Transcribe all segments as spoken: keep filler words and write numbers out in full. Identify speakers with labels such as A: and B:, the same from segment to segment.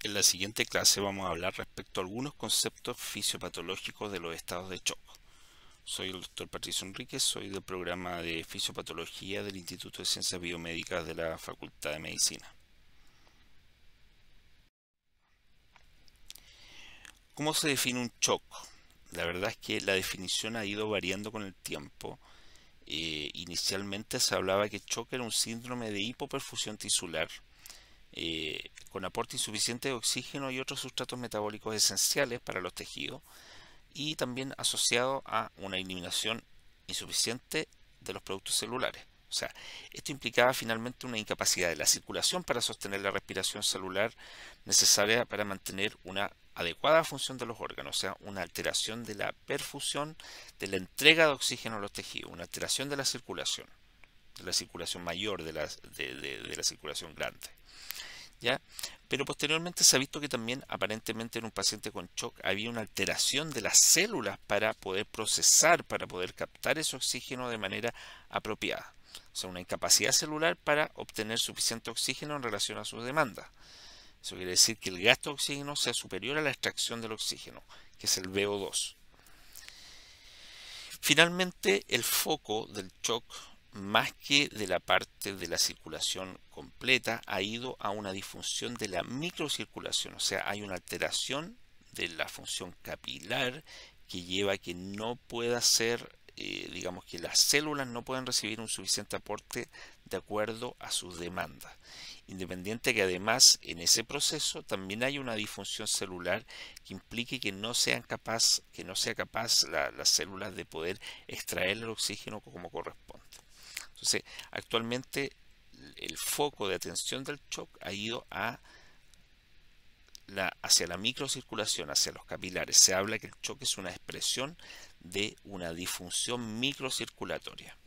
A: En la siguiente clase vamos a hablar respecto a algunos conceptos fisiopatológicos de los estados de shock. Soy el doctor Patricio Enríquez, soy del programa de fisiopatología del Instituto de Ciencias Biomédicas de la Facultad de Medicina. ¿Cómo se define un shock? La verdad es que la definición ha ido variando con el tiempo. Eh, inicialmente se hablaba que shock era un síndrome de hipoperfusión tisular eh, con aporte insuficiente de oxígeno y otros sustratos metabólicos esenciales para los tejidos, y también asociado a una eliminación insuficiente de los productos celulares. O sea, esto implicaba finalmente una incapacidad de la circulación para sostener la respiración celular necesaria para mantener una adecuada función de los órganos, o sea, una alteración de la perfusión, de la entrega de oxígeno a los tejidos, una alteración de la circulación, de la circulación mayor, de la, de, de, de la circulación grande. ¿Ya? Pero posteriormente se ha visto que también aparentemente en un paciente con shock había una alteración de las células para poder procesar, para poder captar ese oxígeno de manera apropiada. O sea, una incapacidad celular para obtener suficiente oxígeno en relación a sus demandas. Eso quiere decir que el gasto de oxígeno sea superior a la extracción del oxígeno, que es el V O dos. Finalmente, el foco del shock, más que de la parte de la circulación completa, ha ido a una disfunción de la microcirculación, o sea, hay una alteración de la función capilar que lleva a que no pueda ser, eh, digamos que las células no puedan recibir un suficiente aporte de acuerdo a sus demandas. Independiente que además en ese proceso también hay una disfunción celular que implique que no sean capaz, que no sea capaz la, las células de poder extraer el oxígeno como corresponde. Entonces, actualmente el foco de atención del shock ha ido a la, hacia la microcirculación, hacia los capilares. Se habla que el shock es una expresión de una disfunción microcirculatoria.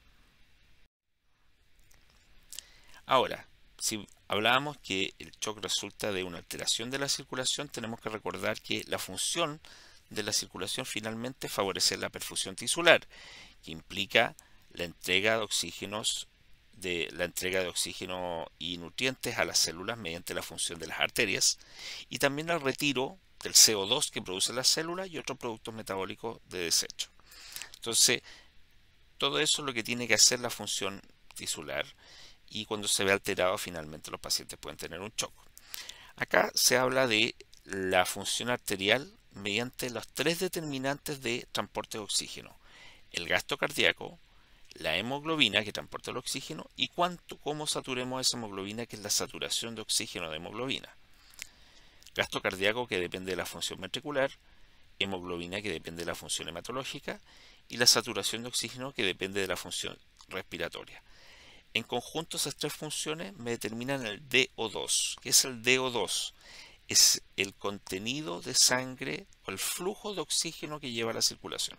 A: Ahora, si hablábamos que el shock resulta de una alteración de la circulación, tenemos que recordar que la función de la circulación finalmente favorece la perfusión tisular, que implica la entrega de oxígenos de la entrega de oxígeno y nutrientes a las células mediante la función de las arterias, y también el retiro del C O dos que producen las células y otros productos metabólicos de desecho. Entonces, todo eso es lo que tiene que hacer la función tisular, y cuando se ve alterado finalmente los pacientes pueden tener un shock. Acá se habla de la función arterial mediante los tres determinantes de transporte de oxígeno: el gasto cardíaco, la hemoglobina que transporta el oxígeno y cuánto, cómo saturemos esa hemoglobina, que es la saturación de oxígeno de hemoglobina. Gasto cardíaco que depende de la función ventricular, hemoglobina que depende de la función hematológica y la saturación de oxígeno que depende de la función respiratoria. En conjunto esas tres funciones me determinan el D O dos. ¿Qué es el D O dos? Es el contenido de sangre o el flujo de oxígeno que lleva a la circulación.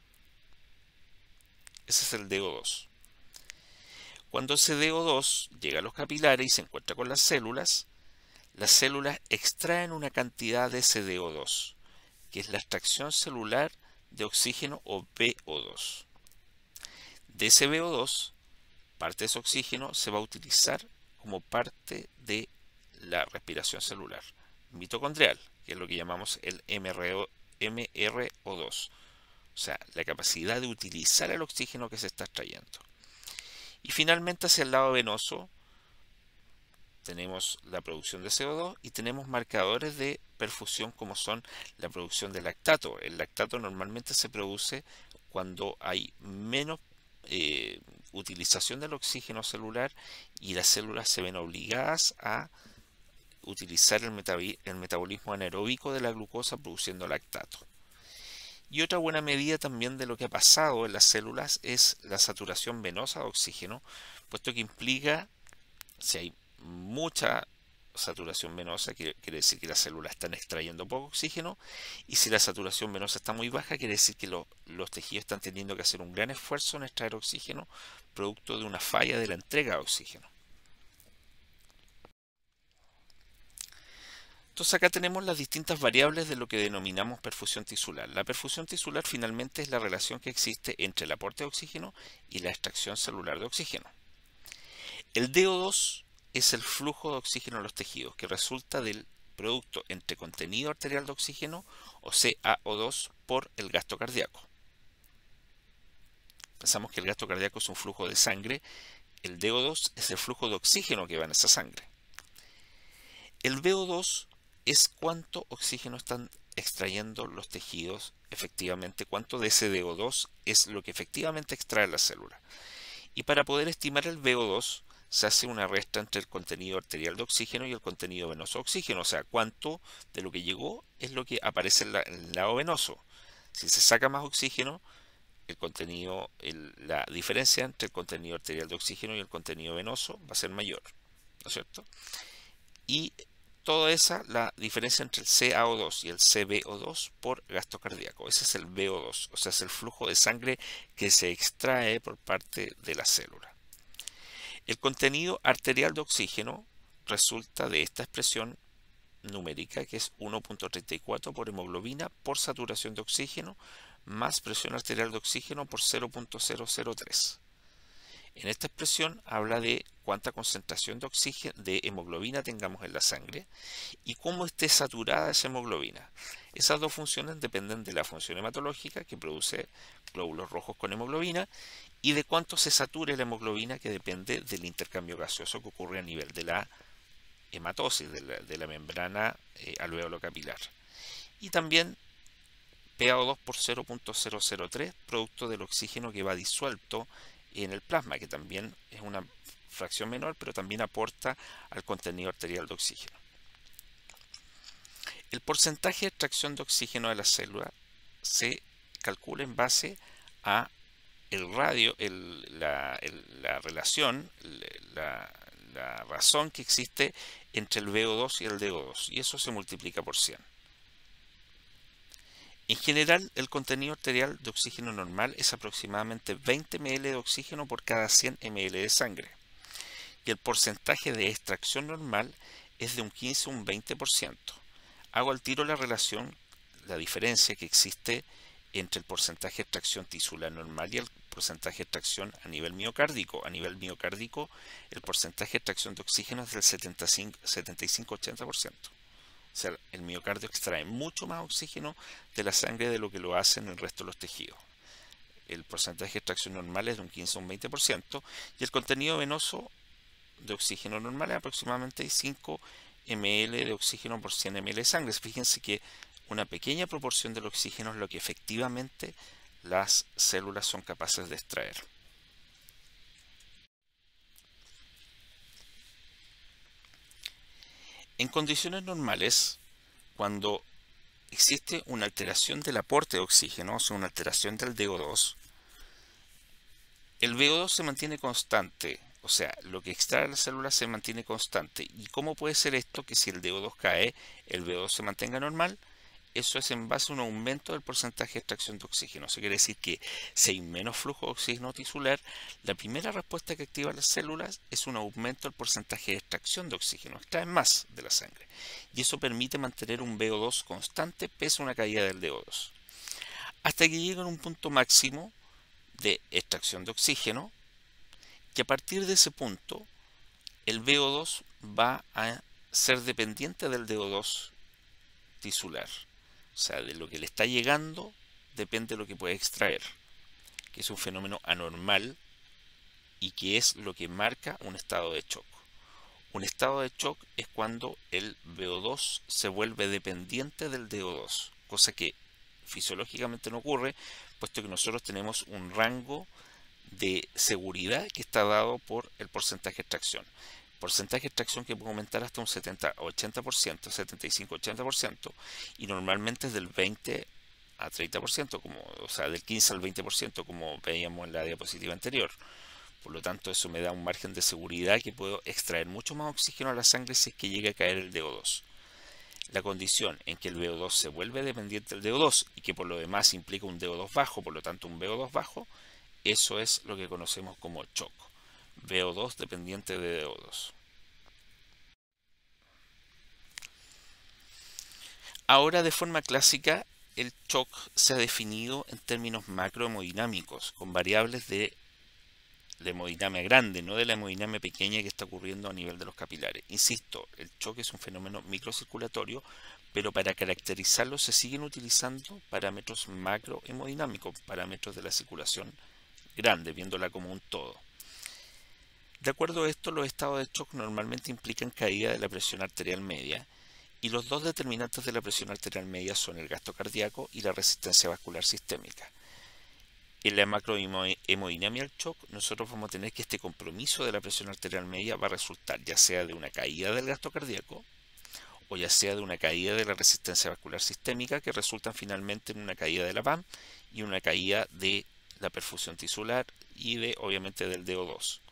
A: Ese es el D O dos. Cuando ese D O dos llega a los capilares y se encuentra con las células, las células extraen una cantidad de ese D O dos, que es la extracción celular de oxígeno o V O dos. De ese V O dos, parte de ese oxígeno se va a utilizar como parte de la respiración celular mitocondrial, que es lo que llamamos el M R O dos. O sea, la capacidad de utilizar el oxígeno que se está extrayendo. Y finalmente hacia el lado venoso tenemos la producción de C O dos y tenemos marcadores de perfusión como son la producción de lactato. El lactato normalmente se produce cuando hay menos eh, utilización del oxígeno celular y las células se ven obligadas a utilizar el, metab- el metabolismo anaeróbico de la glucosa produciendo lactato. Y otra buena medida también de lo que ha pasado en las células es la saturación venosa de oxígeno, puesto que implica, si hay mucha saturación venosa, quiere, quiere decir que las células están extrayendo poco oxígeno, y si la saturación venosa está muy baja, quiere decir que lo, los tejidos están teniendo que hacer un gran esfuerzo en extraer oxígeno, producto de una falla de la entrega de oxígeno. Entonces acá tenemos las distintas variables de lo que denominamos perfusión tisular. La perfusión tisular finalmente es la relación que existe entre el aporte de oxígeno y la extracción celular de oxígeno. El D O dos es el flujo de oxígeno a los tejidos, que resulta del producto entre contenido arterial de oxígeno, o C A O dos, por el gasto cardíaco. Pensamos que el gasto cardíaco es un flujo de sangre, el D O dos es el flujo de oxígeno que va en esa sangre. El V O dos es cuánto oxígeno están extrayendo los tejidos efectivamente, cuánto de ese D O dos es lo que efectivamente extrae la célula. Y para poder estimar el V O dos se hace una resta entre el contenido arterial de oxígeno y el contenido venoso de oxígeno, o sea, cuánto de lo que llegó es lo que aparece en, la, en el lado venoso. Si se saca más oxígeno, el contenido, el, la diferencia entre el contenido arterial de oxígeno y el contenido venoso va a ser mayor, ¿no es cierto? Y toda esa, la diferencia entre el C A O dos y el C V O dos por gasto cardíaco. Ese es el V O dos, o sea, es el flujo de sangre que se extrae por parte de la célula. El contenido arterial de oxígeno resulta de esta expresión numérica que es uno punto treinta y cuatro por hemoglobina por saturación de oxígeno más presión arterial de oxígeno por cero punto cero cero tres. En esta expresión habla de cuánta concentración de oxígeno, de hemoglobina tengamos en la sangre y cómo esté saturada esa hemoglobina. Esas dos funciones dependen de la función hematológica que produce glóbulos rojos con hemoglobina y de cuánto se sature la hemoglobina, que depende del intercambio gaseoso que ocurre a nivel de la hematosis, de la, de la membrana eh, alveolo-capilar. Y también P A O dos por cero punto cero cero tres, producto del oxígeno que va disuelto en el plasma, que también es una fracción menor, pero también aporta al contenido arterial de oxígeno. El porcentaje de extracción de oxígeno de la célula se calcula en base a el radio, el, la, el, la relación, la, la razón que existe entre el V O dos y el D O dos, y eso se multiplica por cien. En general, el contenido arterial de oxígeno normal es aproximadamente veinte mililitros de oxígeno por cada cien mililitros de sangre. Y el porcentaje de extracción normal es de un quince a un veinte por ciento. Hago al tiro la relación, la diferencia que existe entre el porcentaje de extracción tisular normal y el porcentaje de extracción a nivel miocárdico. A nivel miocárdico, el porcentaje de extracción de oxígeno es del setenta y cinco a ochenta por ciento. O sea, el miocardio extrae mucho más oxígeno de la sangre de lo que lo hace en el resto de los tejidos. El porcentaje de extracción normal es de un quince a un veinte por ciento y el contenido venoso de oxígeno normal es aproximadamente cinco mililitros de oxígeno por cien mililitros de sangre. Fíjense que una pequeña proporción del oxígeno es lo que efectivamente las células son capaces de extraer. En condiciones normales, cuando existe una alteración del aporte de oxígeno, o sea, una alteración del D O dos, el V O dos se mantiene constante, o sea, lo que extrae la célula se mantiene constante. ¿Y cómo puede ser esto que si el D O dos cae, el V O dos se mantenga normal? Eso es en base a un aumento del porcentaje de extracción de oxígeno. Eso quiere decir que si hay menos flujo de oxígeno tisular, la primera respuesta que activa las células es un aumento del porcentaje de extracción de oxígeno. Extraen más de la sangre. Y eso permite mantener un V O dos constante pese a una caída del D O dos. Hasta que llegan a un punto máximo de extracción de oxígeno, que a partir de ese punto el V O dos va a ser dependiente del D O dos tisular. O sea, de lo que le está llegando depende de lo que puede extraer, que es un fenómeno anormal y que es lo que marca un estado de shock. Un estado de shock es cuando el V O dos se vuelve dependiente del D O dos, cosa que fisiológicamente no ocurre, puesto que nosotros tenemos un rango de seguridad que está dado por el porcentaje de extracción. Porcentaje de extracción que puede aumentar hasta un setenta a ochenta por ciento, setenta y cinco a ochenta por ciento, y normalmente es del veinte a treinta por ciento, como, o sea, del quince al veinte por ciento, como veíamos en la diapositiva anterior. Por lo tanto, eso me da un margen de seguridad que puedo extraer mucho más oxígeno a la sangre si es que llega a caer el D O dos. La condición en que el V O dos se vuelve dependiente del D O dos y que por lo demás implica un D O dos bajo, por lo tanto un V O dos bajo, eso es lo que conocemos como shock. V O dos dependiente de D O dos. Ahora, de forma clásica, el shock se ha definido en términos macrohemodinámicos, con variables de la hemodinamia grande, no de la hemodinamia pequeña que está ocurriendo a nivel de los capilares. Insisto, el choque es un fenómeno microcirculatorio, pero para caracterizarlo se siguen utilizando parámetros macrohemodinámicos, parámetros de la circulación grande, viéndola como un todo. De acuerdo a esto, los estados de shock normalmente implican caída de la presión arterial media, y los dos determinantes de la presión arterial media son el gasto cardíaco y la resistencia vascular sistémica. En la macrohemodinamia del shock, nosotros vamos a tener que este compromiso de la presión arterial media va a resultar ya sea de una caída del gasto cardíaco o ya sea de una caída de la resistencia vascular sistémica, que resultan finalmente en una caída de la P A M y una caída de la perfusión tisular y de, obviamente, del D O dos.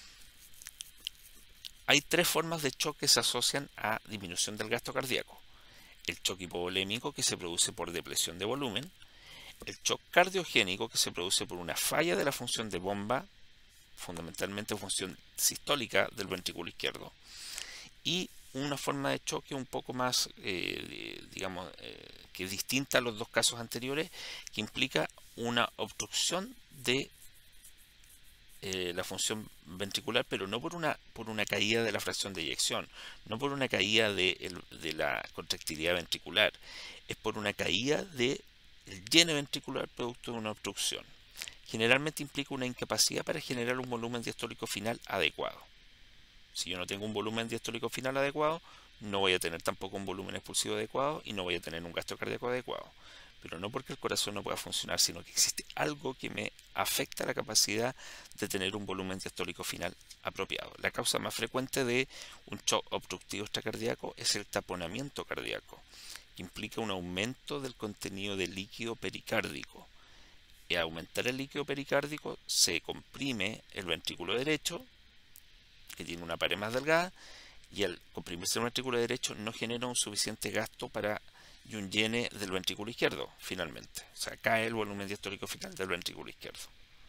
A: Hay tres formas de shock que se asocian a disminución del gasto cardíaco. El shock hipovolémico, que se produce por depresión de volumen. El shock cardiogénico, que se produce por una falla de la función de bomba, fundamentalmente función sistólica del ventrículo izquierdo. Y una forma de choque un poco más, eh, digamos, eh, que es distinta a los dos casos anteriores, que implica una obstrucción de Eh, la función ventricular, pero no por una, por una caída de la fracción de eyección, no por una caída de, el, de la contractilidad ventricular, es por una caída del llene ventricular producto de una obstrucción. Generalmente implica una incapacidad para generar un volumen diastólico final adecuado. Si yo no tengo un volumen diastólico final adecuado, no voy a tener tampoco un volumen expulsivo adecuado y no voy a tener un gasto cardíaco adecuado. Pero no porque el corazón no pueda funcionar, sino que existe algo que me afecta la capacidad de tener un volumen diastólico final apropiado. La causa más frecuente de un shock obstructivo extracardíaco es el taponamiento cardíaco, que implica un aumento del contenido de líquido pericárdico. Y al aumentar el líquido pericárdico se comprime el ventrículo derecho, que tiene una pared más delgada, y al comprimirse el ventrículo derecho no genera un suficiente gasto para y un llene del ventrículo izquierdo, finalmente. O sea, cae el volumen diastólico final del ventrículo izquierdo.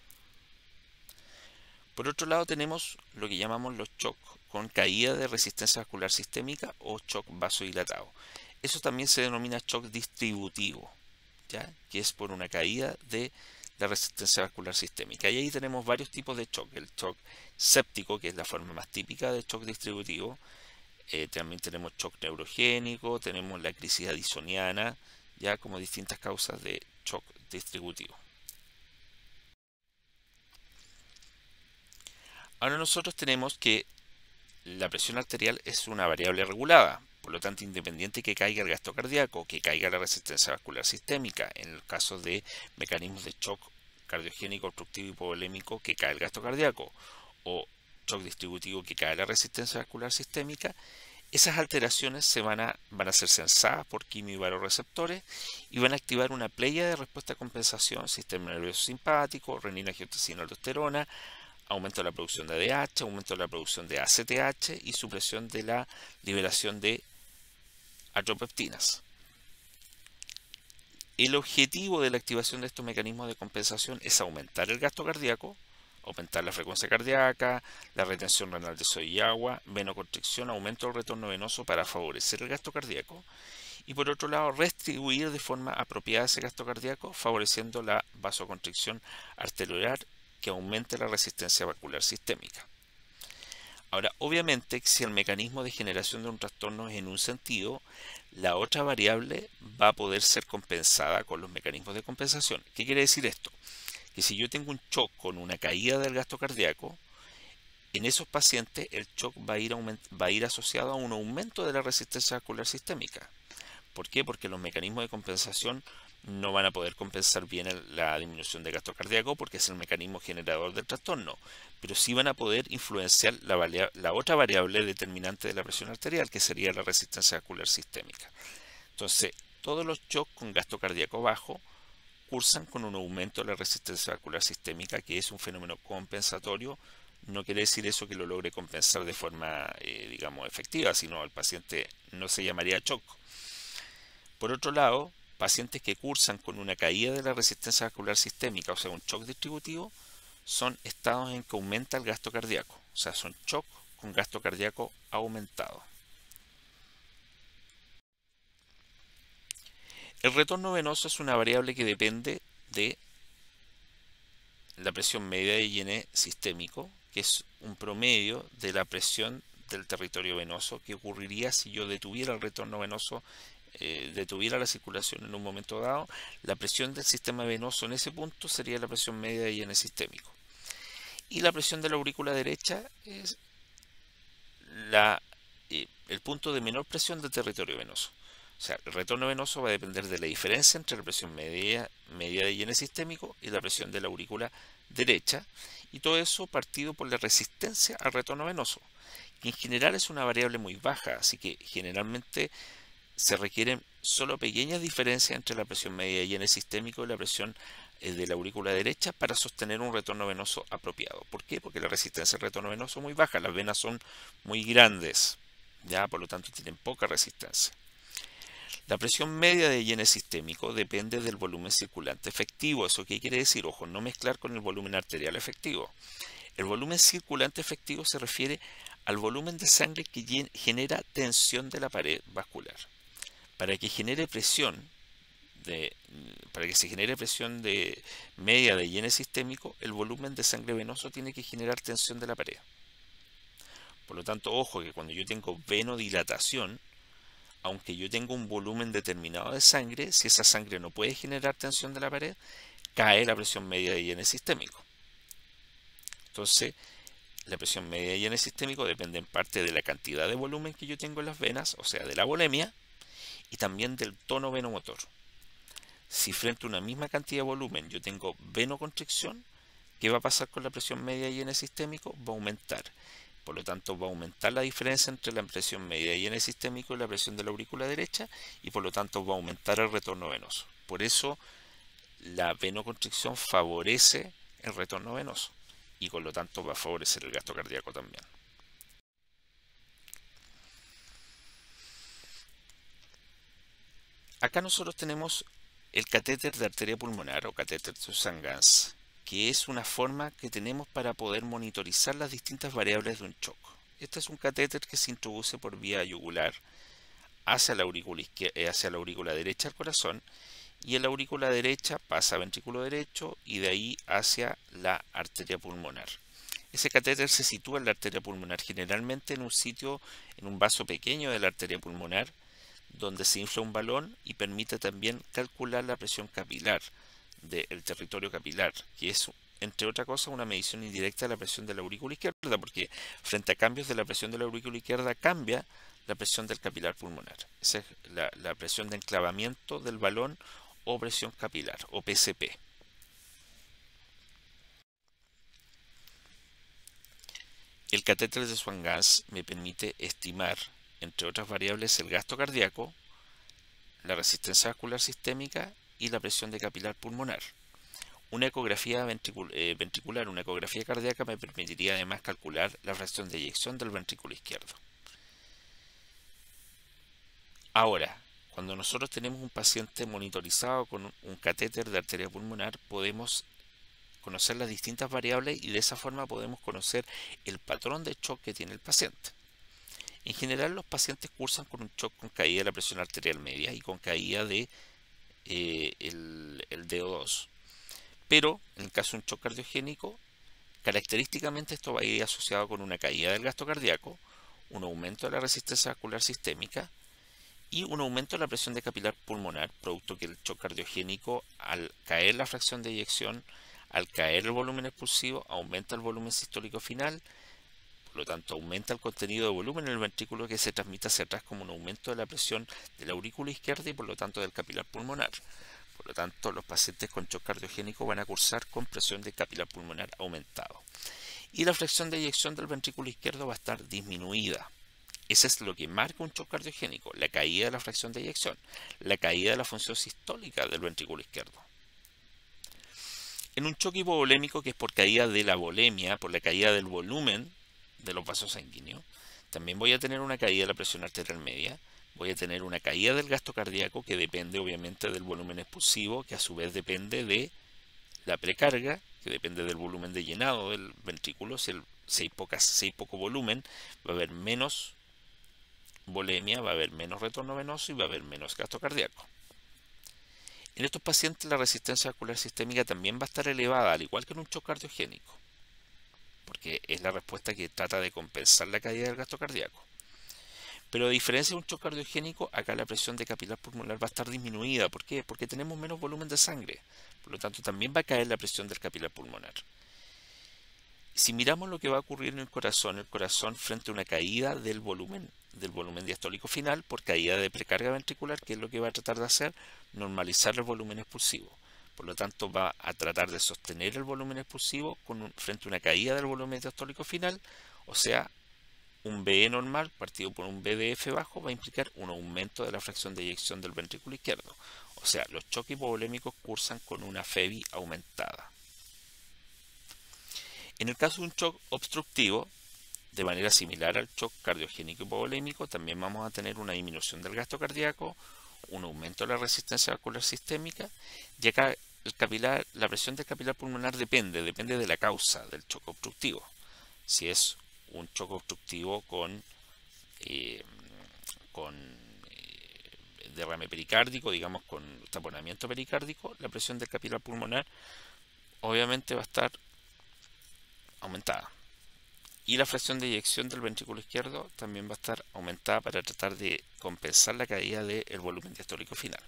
A: Por otro lado, tenemos lo que llamamos los shock con caída de resistencia vascular sistémica o shock vasodilatado. Eso también se denomina shock distributivo, ¿ya? Que es por una caída de la resistencia vascular sistémica. Y ahí tenemos varios tipos de shock. El shock séptico, que es la forma más típica de shock distributivo. Eh, también tenemos shock neurogénico, tenemos la crisis addisoniana, ya como distintas causas de shock distributivo. Ahora nosotros tenemos que la presión arterial es una variable regulada, por lo tanto independiente que caiga el gasto cardíaco, que caiga la resistencia vascular sistémica, en el caso de mecanismos de shock cardiogénico, obstructivo y hipovolémico, que cae el gasto cardíaco, o shock distributivo, que cae la resistencia vascular sistémica, esas alteraciones se van a, van a ser sensadas por quimiobarorreceptores y van a activar una playa de respuesta a compensación, sistema nervioso simpático, renina, angiotensina, aldosterona, aumento de la producción de A D H, aumento de la producción de A C T H y supresión de la liberación de atropeptinas. El objetivo de la activación de estos mecanismos de compensación es aumentar el gasto cardíaco, aumentar la frecuencia cardíaca, la retención renal de sodio y agua, venoconstricción, aumento del retorno venoso para favorecer el gasto cardíaco y por otro lado redistribuir de forma apropiada ese gasto cardíaco favoreciendo la vasoconstricción arteriolar que aumente la resistencia vascular sistémica. Ahora, obviamente, si el mecanismo de generación de un trastorno es en un sentido, la otra variable va a poder ser compensada con los mecanismos de compensación. ¿Qué quiere decir esto? Que si yo tengo un shock con una caída del gasto cardíaco, en esos pacientes el shock va a ir, va a ir asociado a un aumento de la resistencia vascular sistémica. ¿Por qué? Porque los mecanismos de compensación no van a poder compensar bien el, la disminución de gasto cardíaco porque es el mecanismo generador del trastorno, pero sí van a poder influenciar la, la otra variable determinante de la presión arterial, que sería la resistencia vascular sistémica. Entonces, todos los shocks con gasto cardíaco bajo cursan con un aumento de la resistencia vascular sistémica, que es un fenómeno compensatorio. No quiere decir eso que lo logre compensar de forma, eh, digamos, efectiva, sino el paciente no se llamaría shock. Por otro lado, pacientes que cursan con una caída de la resistencia vascular sistémica, o sea, un shock distributivo, son estados en que aumenta el gasto cardíaco, o sea, son shock con gasto cardíaco aumentado. El retorno venoso es una variable que depende de la presión media de llene sistémico, que es un promedio de la presión del territorio venoso que ocurriría si yo detuviera el retorno venoso, eh, detuviera la circulación en un momento dado. La presión del sistema venoso en ese punto sería la presión media de llene sistémico. Y la presión de la aurícula derecha es la, eh, el punto de menor presión del territorio venoso. O sea, el retorno venoso va a depender de la diferencia entre la presión media, media de llene sistémico y la presión de la aurícula derecha, y todo eso partido por la resistencia al retorno venoso, que en general es una variable muy baja, así que generalmente se requieren solo pequeñas diferencias entre la presión media de llene sistémico y la presión eh, de la aurícula derecha para sostener un retorno venoso apropiado. ¿Por qué? Porque la resistencia al retorno venoso es muy baja, las venas son muy grandes, ya por lo tanto tienen poca resistencia. La presión media de llene sistémico depende del volumen circulante efectivo. ¿Eso qué quiere decir? Ojo, no mezclar con el volumen arterial efectivo. El volumen circulante efectivo se refiere al volumen de sangre que genera tensión de la pared vascular. Para que genere presión, de, para que se genere presión de media de llene sistémico, el volumen de sangre venoso tiene que generar tensión de la pared. Por lo tanto, ojo que cuando yo tengo venodilatación, aunque yo tenga un volumen determinado de sangre, si esa sangre no puede generar tensión de la pared, cae la presión media de llene sistémico. Entonces, la presión media de llene sistémico depende en parte de la cantidad de volumen que yo tengo en las venas, o sea, de la volemia, y también del tono venomotor. Si frente a una misma cantidad de volumen yo tengo venoconstricción, ¿qué va a pasar con la presión media de llene sistémico? Va a aumentar. Por lo tanto, va a aumentar la diferencia entre la presión media de llene sistémico y la presión de la aurícula derecha, y por lo tanto va a aumentar el retorno venoso. Por eso, la venoconstricción favorece el retorno venoso y por lo tanto va a favorecer el gasto cardíaco también. Acá nosotros tenemos el catéter de arteria pulmonar o catéter de Swan-Ganz, que es una forma que tenemos para poder monitorizar las distintas variables de un shock. Este es un catéter que se introduce por vía yugular hacia la aurícula, hacia la aurícula derecha del corazón, y en la aurícula derecha pasa a ventrículo derecho y de ahí hacia la arteria pulmonar. Ese catéter se sitúa en la arteria pulmonar, generalmente en un sitio, en un vaso pequeño de la arteria pulmonar, donde se infla un balón y permite también calcular la presión capilar del territorio capilar, que es, entre otras cosas, una medición indirecta de la presión de la aurícula izquierda, porque frente a cambios de la presión de la aurícula izquierda cambia la presión del capilar pulmonar. Esa es la, la presión de enclavamiento del balón o presión capilar, o P C P. El catéter de Swan-Ganz me permite estimar, entre otras variables, el gasto cardíaco, la resistencia vascular sistémica y la presión de capilar pulmonar. Una ecografía ventricul eh, ventricular, una ecografía cardíaca me permitiría además calcular la fracción de eyección del ventrículo izquierdo. Ahora, cuando nosotros tenemos un paciente monitorizado con un catéter de arteria pulmonar, podemos conocer las distintas variables y de esa forma podemos conocer el patrón de shock que tiene el paciente. En general, los pacientes cursan con un shock con caída de la presión arterial media y con caída de eh, el, el D O dos. Pero en el caso de un shock cardiogénico, característicamente esto va a ir asociado con una caída del gasto cardíaco, un aumento de la resistencia vascular sistémica y un aumento de la presión de capilar pulmonar, producto que el shock cardiogénico, al caer la fracción de eyección, al caer el volumen expulsivo, aumenta el volumen sistólico final. Por lo tanto, aumenta el contenido de volumen en el ventrículo, que se transmite hacia atrás como un aumento de la presión de la aurícula izquierda y por lo tanto del capilar pulmonar. Por lo tanto, los pacientes con shock cardiogénico van a cursar con presión de capilar pulmonar aumentado. Y la fracción de eyección del ventrículo izquierdo va a estar disminuida. Eso es lo que marca un shock cardiogénico, la caída de la fracción de eyección, la caída de la función sistólica del ventrículo izquierdo. En un shock hipovolémico, que es por caída de la volemia, por la caída del volumen de los vasos sanguíneos, también voy a tener una caída de la presión arterial media, voy a tener una caída del gasto cardíaco que depende obviamente del volumen expulsivo, que a su vez depende de la precarga, que depende del volumen de llenado del ventrículo. Si, el, si, hay pocas, si hay poco volumen, va a haber menos volemia, va a haber menos retorno venoso y va a haber menos gasto cardíaco. En estos pacientes la resistencia vascular sistémica también va a estar elevada, al igual que en un shock cardiogénico, porque es la respuesta que trata de compensar la caída del gasto cardíaco. Pero a diferencia de un shock cardiogénico, acá la presión de capilar pulmonar va a estar disminuida. ¿Por qué? Porque tenemos menos volumen de sangre. Por lo tanto, también va a caer la presión del capilar pulmonar. Si miramos lo que va a ocurrir en el corazón, el corazón frente a una caída del volumen, del volumen diastólico final por caída de precarga ventricular, que es lo que va a tratar de hacer, normalizar el volumen expulsivo. Por lo tanto, va a tratar de sostener el volumen expulsivo con un, frente a una caída del volumen diastólico final, o sea, un B E normal partido por un B D F bajo va a implicar un aumento de la fracción de eyección del ventrículo izquierdo. O sea, los choques hipovolémicos cursan con una F E B I aumentada. En el caso de un shock obstructivo, de manera similar al shock cardiogénico hipovolémico, también vamos a tener una disminución del gasto cardíaco, un aumento de la resistencia vascular sistémica, y acá el capilar, la presión del capilar pulmonar depende, depende de la causa del shock obstructivo. Si es un choque obstructivo con, eh, con eh, derrame pericárdico, digamos con taponamiento pericárdico, la presión del capilar pulmonar obviamente va a estar aumentada. Y la fracción de eyección del ventrículo izquierdo también va a estar aumentada para tratar de compensar la caída del volumen diastólico final.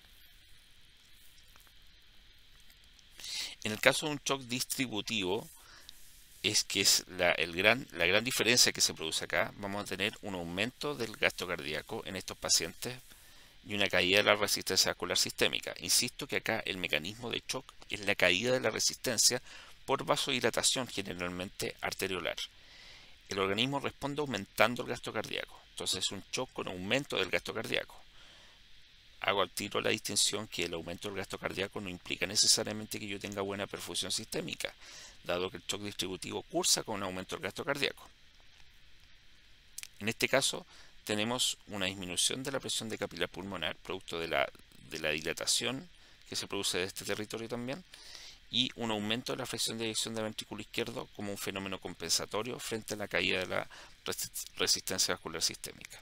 A: En el caso de un shock distributivo, es que es la, el gran, la gran diferencia que se produce acá. Vamos a tener un aumento del gasto cardíaco en estos pacientes y una caída de la resistencia vascular sistémica. Insisto que acá el mecanismo de shock es la caída de la resistencia por vasodilatación generalmente arteriolar. El organismo responde aumentando el gasto cardíaco. Entonces es un shock con aumento del gasto cardíaco. Hago al tiro la distinción que el aumento del gasto cardíaco no implica necesariamente que yo tenga buena perfusión sistémica, dado que el shock distributivo cursa con un aumento del gasto cardíaco. En este caso tenemos una disminución de la presión de capilar pulmonar, producto de la, de la dilatación que se produce de este territorio también, y un aumento de la fracción de eyección del ventrículo izquierdo como un fenómeno compensatorio frente a la caída de la resistencia vascular sistémica.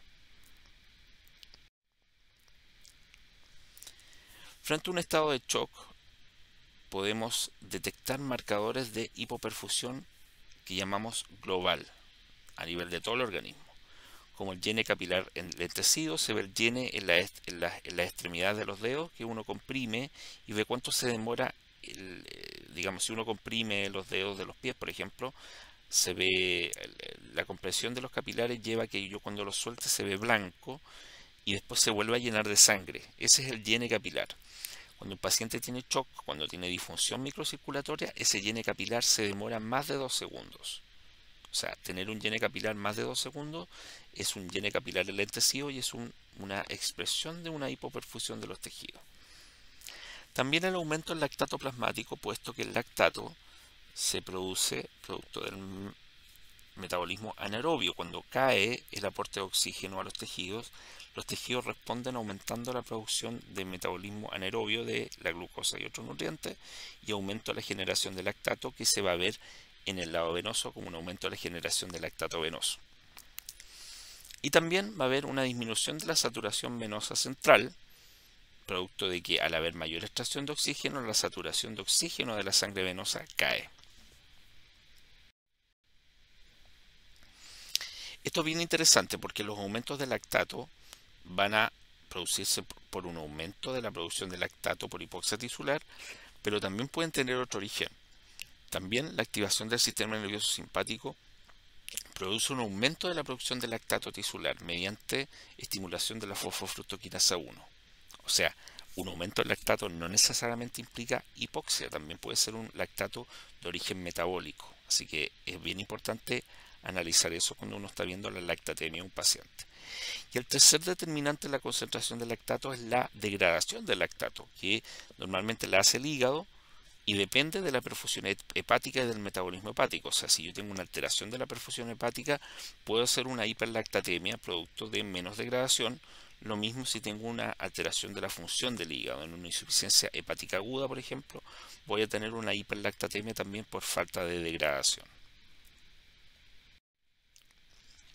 A: Frente a un estado de shock, podemos detectar marcadores de hipoperfusión que llamamos global, a nivel de todo el organismo. Como el llene capilar enlentecido, se ve el llene en la, en la, en la extremidad de los dedos, que uno comprime y ve cuánto se demora, el, digamos, si uno comprime los dedos de los pies, por ejemplo, se ve la compresión de los capilares lleva a que yo cuando los suelte se ve blanco y después se vuelve a llenar de sangre. Ese es el llene capilar. Cuando el paciente tiene shock, cuando tiene disfunción microcirculatoria, ese llene capilar se demora más de dos segundos. O sea, tener un llene capilar más de dos segundos es un llene capilar enlentecido y es un, una expresión de una hipoperfusión de los tejidos. También el aumento del lactato plasmático, puesto que el lactato se produce producto del metabolismo anaerobio. Cuando cae el aporte de oxígeno a los tejidos, los tejidos responden aumentando la producción de metabolismo anaerobio de la glucosa y otros nutrientes y aumento la generación de lactato, que se va a ver en el lado venoso como un aumento de la generación de lactato venoso. Y también va a haber una disminución de la saturación venosa central, producto de que al haber mayor extracción de oxígeno, la saturación de oxígeno de la sangre venosa cae. Esto es bien interesante porque los aumentos de lactato van a producirse por un aumento de la producción de lactato por hipoxia tisular, pero también pueden tener otro origen. También la activación del sistema nervioso simpático produce un aumento de la producción de lactato tisular mediante estimulación de la fosfofructoquinasa uno. O sea, un aumento del lactato no necesariamente implica hipoxia, también puede ser un lactato de origen metabólico. Así que es bien importante analizar eso cuando uno está viendo la lactatemia de un paciente. Y el tercer determinante de la concentración de lactato es la degradación del lactato, que normalmente la hace el hígado y depende de la perfusión hepática y del metabolismo hepático. O sea, si yo tengo una alteración de la perfusión hepática, puedo hacer una hiperlactatemia producto de menos degradación. Lo mismo si tengo una alteración de la función del hígado, en una insuficiencia hepática aguda, por ejemplo, voy a tener una hiperlactatemia también por falta de degradación.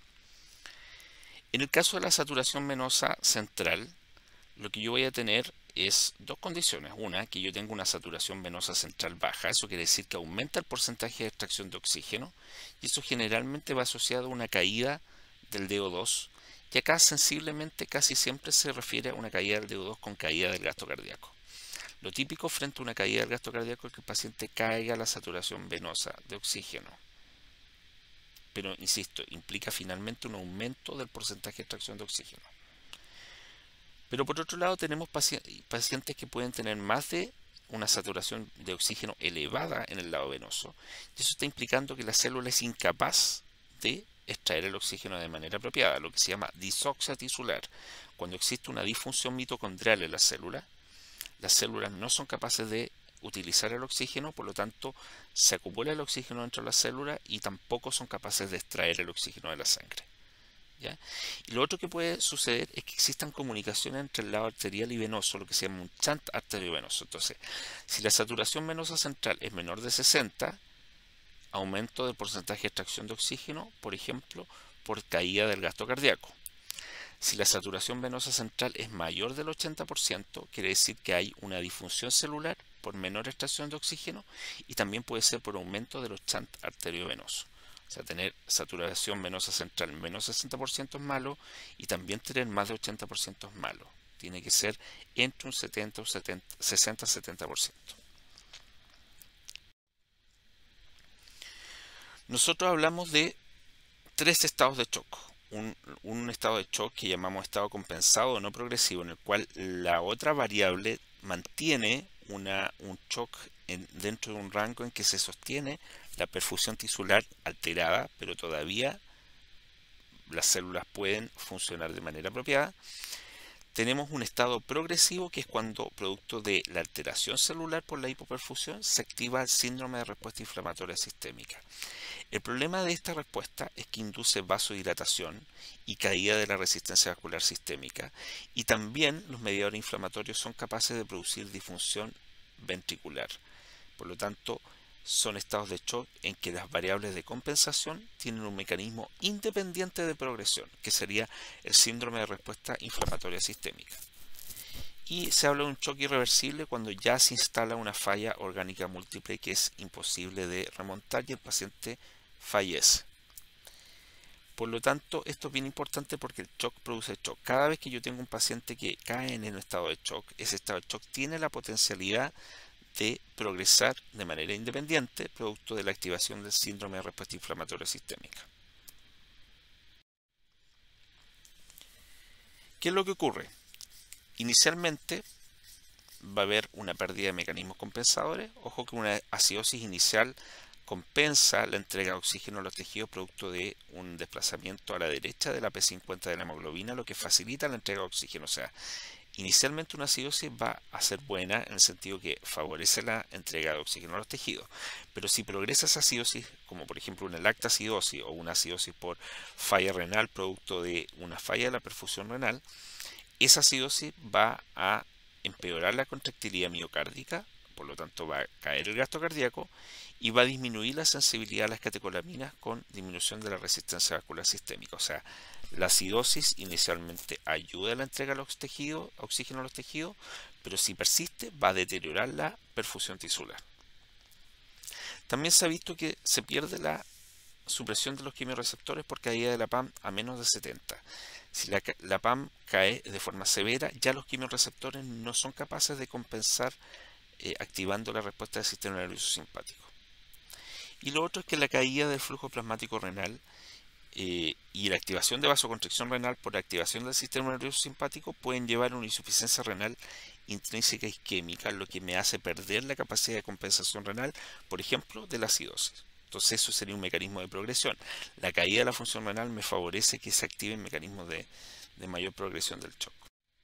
A: En el caso de la saturación venosa central, lo que yo voy a tener es dos condiciones. Una, que yo tengo una saturación venosa central baja. Eso quiere decir que aumenta el porcentaje de extracción de oxígeno. Y eso generalmente va asociado a una caída del D O dos. Y acá sensiblemente casi siempre se refiere a una caída del D O dos con caída del gasto cardíaco. Lo típico frente a una caída del gasto cardíaco es que el paciente caiga la saturación venosa de oxígeno. Pero, insisto, implica finalmente un aumento del porcentaje de extracción de oxígeno. Pero por otro lado tenemos pacientes que pueden tener más de una saturación de oxígeno elevada en el lado venoso. Y eso está implicando que la célula es incapaz de extraer el oxígeno de manera apropiada, lo que se llama disoxia tisular. Cuando existe una disfunción mitocondrial en la célula, las células no son capaces de utilizar el oxígeno, por lo tanto se acumula el oxígeno dentro de la célula y tampoco son capaces de extraer el oxígeno de la sangre. ¿Ya? Y lo otro que puede suceder es que existan comunicaciones entre el lado arterial y venoso, lo que se llama un shunt arteriovenoso. Entonces, si la saturación venosa central es menor de sesenta, aumento del porcentaje de extracción de oxígeno, por ejemplo, por caída del gasto cardíaco. Si la saturación venosa central es mayor del ochenta por ciento, quiere decir que hay una disfunción celular por menor extracción de oxígeno y también puede ser por aumento de los shunt arteriovenosos. O sea, tener saturación venosa central menos sesenta por ciento es malo y también tener más de ochenta por ciento es malo. Tiene que ser entre un setenta o sesenta a setenta por ciento. Nosotros hablamos de tres estados de shock. Un, un estado de shock que llamamos estado compensado o no progresivo, en el cual la otra variable mantiene una, un shock en, dentro de un rango en que se sostiene la perfusión tisular alterada, pero todavía las células pueden funcionar de manera apropiada. Tenemos un estado progresivo, que es cuando, producto de la alteración celular por la hipoperfusión, se activa el síndrome de respuesta inflamatoria sistémica. El problema de esta respuesta es que induce vasodilatación y caída de la resistencia vascular sistémica, y también los mediadores inflamatorios son capaces de producir disfunción ventricular. Por lo tanto, son estados de shock en que las variables de compensación tienen un mecanismo independiente de progresión, que sería el síndrome de respuesta inflamatoria sistémica. Y se habla de un shock irreversible cuando ya se instala una falla orgánica múltiple que es imposible de remontar y el paciente fallece. Por lo tanto, esto es bien importante porque el shock produce shock. Cada vez que yo tengo un paciente que cae en un estado de shock, ese estado de shock tiene la potencialidad de progresar de manera independiente, producto de la activación del síndrome de respuesta inflamatoria sistémica. ¿Qué es lo que ocurre? Inicialmente va a haber una pérdida de mecanismos compensadores. Ojo que una acidosis inicial compensa la entrega de oxígeno a los tejidos producto de un desplazamiento a la derecha de la P cincuenta de la hemoglobina, lo que facilita la entrega de oxígeno. O sea, inicialmente una acidosis va a ser buena en el sentido que favorece la entrega de oxígeno a los tejidos, pero si progresa esa acidosis, como por ejemplo una lactacidosis o una acidosis por falla renal producto de una falla de la perfusión renal, esa acidosis va a empeorar la contractilidad miocárdica, por lo tanto va a caer el gasto cardíaco y va a disminuir la sensibilidad a las catecolaminas con disminución de la resistencia vascular sistémica. O sea, la acidosis inicialmente ayuda a la entrega de los tejidos, oxígeno a los tejidos, pero si persiste va a deteriorar la perfusión tisular. También se ha visto que se pierde la supresión de los quimiorreceptores por caída de la P A M a menos de setenta. Si la, la P A M cae de forma severa, ya los quimiorreceptores no son capaces de compensar eh, activando la respuesta del sistema nervioso simpático. Y lo otro es que la caída del flujo plasmático renal eh, y la activación de vasoconstricción renal por activación del sistema nervioso simpático pueden llevar a una insuficiencia renal intrínseca isquémica, lo que me hace perder la capacidad de compensación renal, por ejemplo, de la acidosis. Entonces eso sería un mecanismo de progresión. La caída de la función renal me favorece que se activen mecanismos de, de mayor progresión del shock.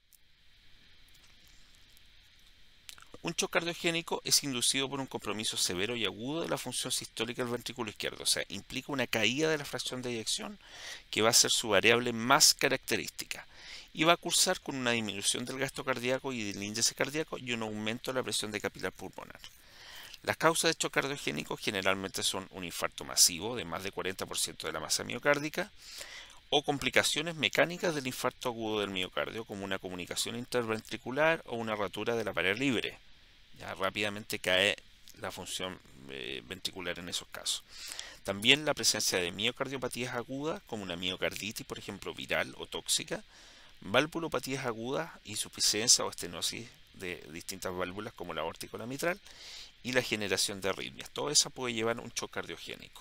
A: Un shock cardiogénico es inducido por un compromiso severo y agudo de la función sistólica del ventrículo izquierdo, o sea, implica una caída de la fracción de eyección que va a ser su variable más característica y va a cursar con una disminución del gasto cardíaco y del índice cardíaco y un aumento de la presión de capilar pulmonar. Las causas de shock cardiogénico generalmente son un infarto masivo de más de cuarenta por ciento de la masa miocárdica, o complicaciones mecánicas del infarto agudo del miocardio, como una comunicación interventricular o una rotura de la pared libre. Ya rápidamente cae la función eh, ventricular en esos casos. También la presencia de miocardiopatías agudas, como una miocarditis, por ejemplo, viral o tóxica, valvulopatías agudas, insuficiencia o estenosis de distintas válvulas como la aórtica o la mitral, y la generación de arritmias. Todo eso puede llevar a un shock cardiogénico.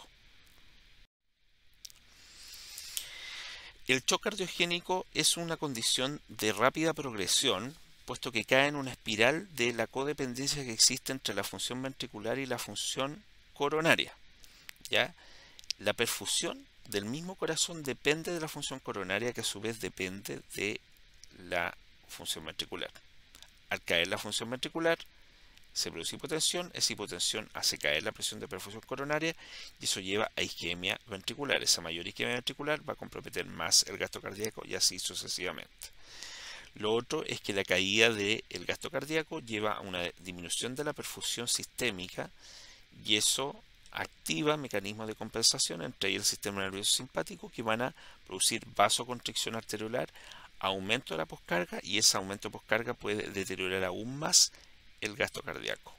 A: El shock cardiogénico es una condición de rápida progresión, puesto que cae en una espiral de la codependencia que existe entre la función ventricular y la función coronaria. ¿Ya? La perfusión del mismo corazón depende de la función coronaria, que a su vez depende de la función ventricular. Al caer la función ventricular, se produce hipotensión, esa hipotensión hace caer la presión de perfusión coronaria y eso lleva a isquemia ventricular. Esa mayor isquemia ventricular va a comprometer más el gasto cardíaco y así sucesivamente. Lo otro es que la caída del gasto cardíaco lleva a una disminución de la perfusión sistémica y eso activa mecanismos de compensación, entre ellos el sistema nervioso simpático, que van a producir vasoconstricción arteriolar, aumento de la poscarga, y ese aumento de poscarga puede deteriorar aún más el gasto cardíaco.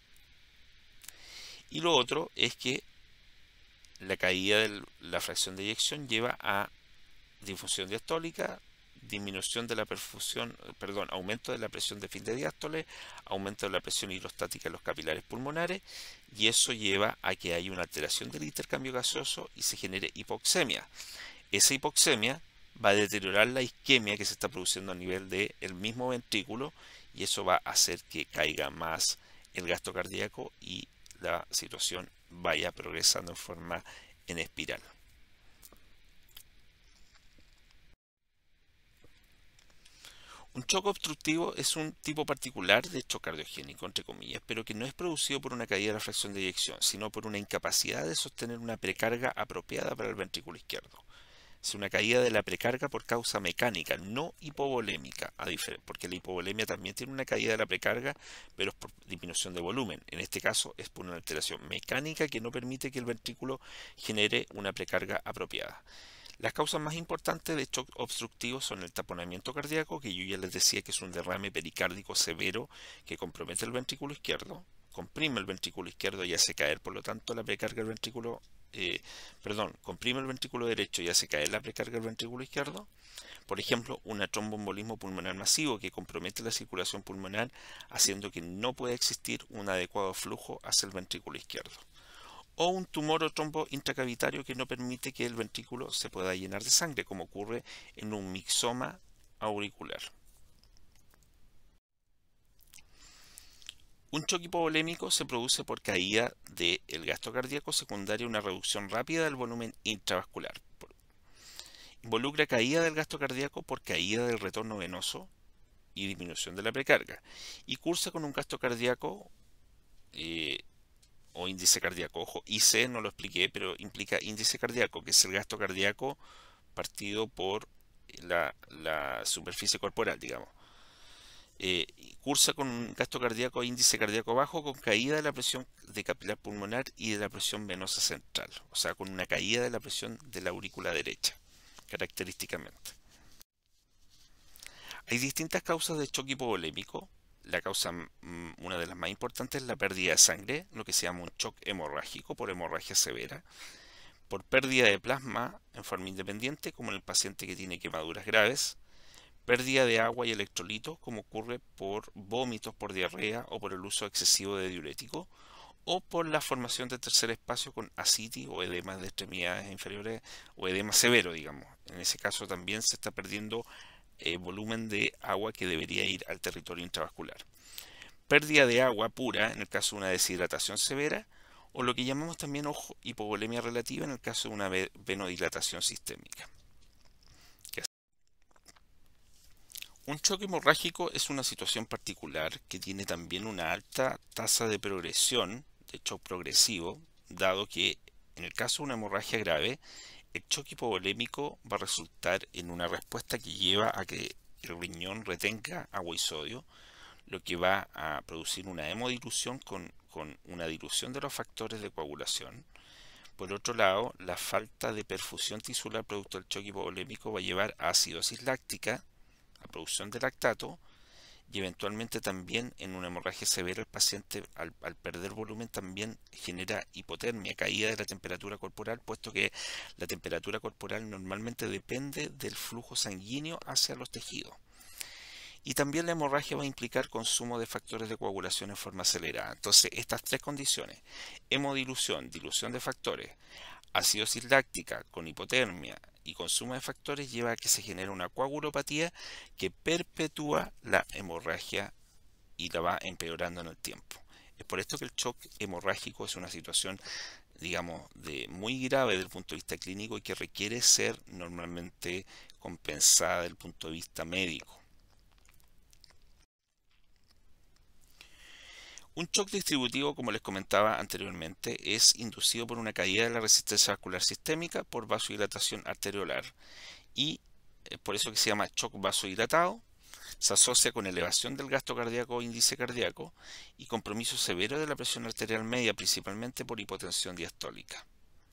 A: Y lo otro es que la caída de la fracción de eyección lleva a disfunción diastólica, disminución de la perfusión, perdón, aumento de la presión de fin de diástole, aumento de la presión hidrostática en los capilares pulmonares, y eso lleva a que haya una alteración del intercambio gaseoso y se genere hipoxemia. Esa hipoxemia va a deteriorar la isquemia que se está produciendo a nivel del mismo ventrículo, y eso va a hacer que caiga más el gasto cardíaco y la situación vaya progresando en forma en espiral. Un shock obstructivo es un tipo particular de shock cardiogénico, entre comillas, pero que no es producido por una caída de la fracción de eyección, sino por una incapacidad de sostener una precarga apropiada para el ventrículo izquierdo. Es una caída de la precarga por causa mecánica, no hipovolémica, porque la hipovolemia también tiene una caída de la precarga, pero es por disminución de volumen. En este caso es por una alteración mecánica que no permite que el ventrículo genere una precarga apropiada. Las causas más importantes de shock obstructivo son el taponamiento cardíaco, que yo ya les decía que es un derrame pericárdico severo que compromete el ventrículo izquierdo, comprime el ventrículo izquierdo y hace caer, por lo tanto, la precarga del ventrículo, eh, perdón, comprime el ventrículo derecho y hace caer la precarga del ventrículo izquierdo. Por ejemplo, un tromboembolismo pulmonar masivo que compromete la circulación pulmonar, haciendo que no pueda existir un adecuado flujo hacia el ventrículo izquierdo. O un tumor o trombo intracavitario que no permite que el ventrículo se pueda llenar de sangre, como ocurre en un mixoma auricular. Un shock hipovolémico se produce por caída del gasto cardíaco secundaria a una reducción rápida del volumen intravascular. Involucra caída del gasto cardíaco por caída del retorno venoso y disminución de la precarga. Y cursa con un gasto cardíaco eh, o índice cardíaco. Ojo, I C no lo expliqué, pero implica índice cardíaco, que es el gasto cardíaco partido por la, la superficie corporal, digamos. Eh, cursa con un gasto cardíaco, índice cardíaco bajo, con caída de la presión de capilar pulmonar y de la presión venosa central, o sea, con una caída de la presión de la aurícula derecha, característicamente. Hay distintas causas de shock hipovolémico. La causa, una de las más importantes, es la pérdida de sangre, lo que se llama un shock hemorrágico por hemorragia severa, por pérdida de plasma en forma independiente, como en el paciente que tiene quemaduras graves, pérdida de agua y electrolitos, como ocurre por vómitos, por diarrea o por el uso excesivo de diurético, o por la formación de tercer espacio con ascitis o edema de extremidades inferiores o edema severo, digamos. En ese caso también se está perdiendo eh, volumen de agua que debería ir al territorio intravascular. Pérdida de agua pura en el caso de una deshidratación severa, o lo que llamamos también, ojo, hipovolemia relativa en el caso de una venodilatación sistémica. Un shock hemorrágico es una situación particular que tiene también una alta tasa de progresión, de shock progresivo, dado que en el caso de una hemorragia grave, el shock hipovolémico va a resultar en una respuesta que lleva a que el riñón retenga agua y sodio, lo que va a producir una hemodilución con, con una dilución de los factores de coagulación. Por otro lado, la falta de perfusión tisular producto del choque hipovolémico va a llevar a acidosis láctica, a producción de lactato, y eventualmente también en una hemorragia severa el paciente al, al perder volumen también genera hipotermia, caída de la temperatura corporal, puesto que la temperatura corporal normalmente depende del flujo sanguíneo hacia los tejidos. Y también la hemorragia va a implicar consumo de factores de coagulación en forma acelerada. Entonces, estas tres condiciones, hemodilución, dilución de factores, acidosis láctica con hipotermia y consumo de factores, lleva a que se genere una coagulopatía que perpetúa la hemorragia y la va empeorando en el tiempo. Es por esto que el shock hemorrágico es una situación, digamos, de muy grave desde el punto de vista clínico y que requiere ser normalmente compensada desde el punto de vista médico. Un shock distributivo, como les comentaba anteriormente, es inducido por una caída de la resistencia vascular sistémica por vasodilatación arteriolar y eh, por eso que se llama shock vasodilatado. Se asocia con elevación del gasto cardíaco o índice cardíaco y compromiso severo de la presión arterial media, principalmente por hipotensión diastólica.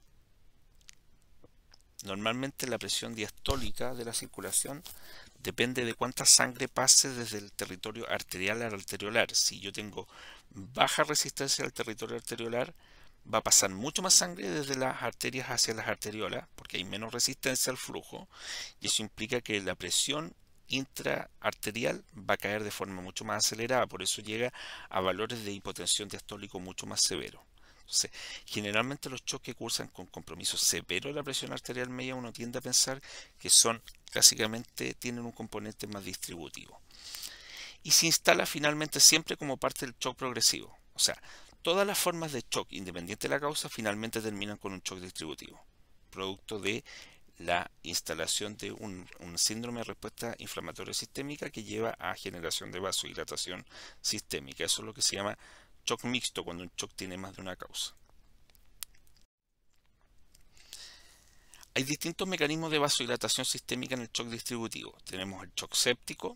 A: Normalmente la presión diastólica de la circulación depende de cuánta sangre pase desde el territorio arterial al arteriolar. Si yo tengo baja resistencia al territorio arteriolar, va a pasar mucho más sangre desde las arterias hacia las arteriolas, porque hay menos resistencia al flujo, y eso implica que la presión intraarterial va a caer de forma mucho más acelerada, por eso llega a valores de hipotensión diastólico mucho más severos. Entonces, generalmente los choques cursan con compromiso severo de la presión arterial media, uno tiende a pensar que son, básicamente, tienen un componente más distributivo. Y se instala finalmente siempre como parte del shock progresivo. O sea, todas las formas de shock, independiente de la causa, finalmente terminan con un shock distributivo, producto de la instalación de un, un síndrome de respuesta inflamatoria sistémica que lleva a generación de vasodilatación sistémica. Eso es lo que se llama shock mixto, cuando un shock tiene más de una causa. Hay distintos mecanismos de vasodilatación sistémica en el shock distributivo. Tenemos el shock séptico